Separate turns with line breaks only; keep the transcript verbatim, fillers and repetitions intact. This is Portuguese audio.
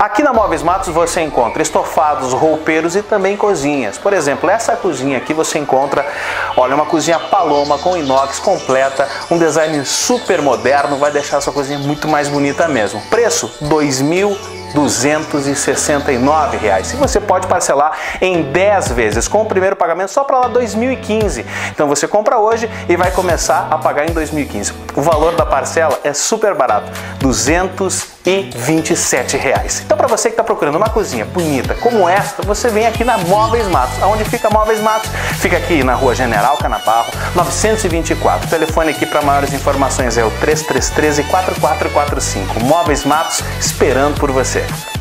Aqui na Móveis Matos você encontra estofados, roupeiros e também cozinhas. Por exemplo, essa cozinha aqui você encontra, olha, uma cozinha Paloma com inox completa, um design super moderno, vai deixar a sua cozinha muito mais bonita mesmo. Preço dois mil duzentos e sessenta e nove reais. E você pode parcelar em dez vezes com o primeiro pagamento só para lá dois mil e quinze. Então você compra hoje e vai começar a pagar em dois mil e quinze. O valor da parcela é super barato, duzentos e vinte e sete reais. Então para você que está procurando uma cozinha bonita como esta, você vem aqui na Móveis Matos. Aonde fica Móveis Matos? Fica aqui na Rua General Canabarro, novecentos e vinte e quatro. O telefone aqui para maiores informações é o três três três, quatro quatro quatro cinco. Móveis Matos, esperando por você.